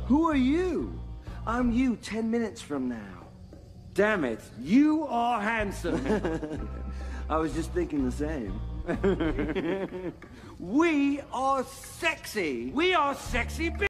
Who are you? I'm you 10 minutes from now. Damn it, you are handsome. I was just thinking the same. We are sexy. We are sexy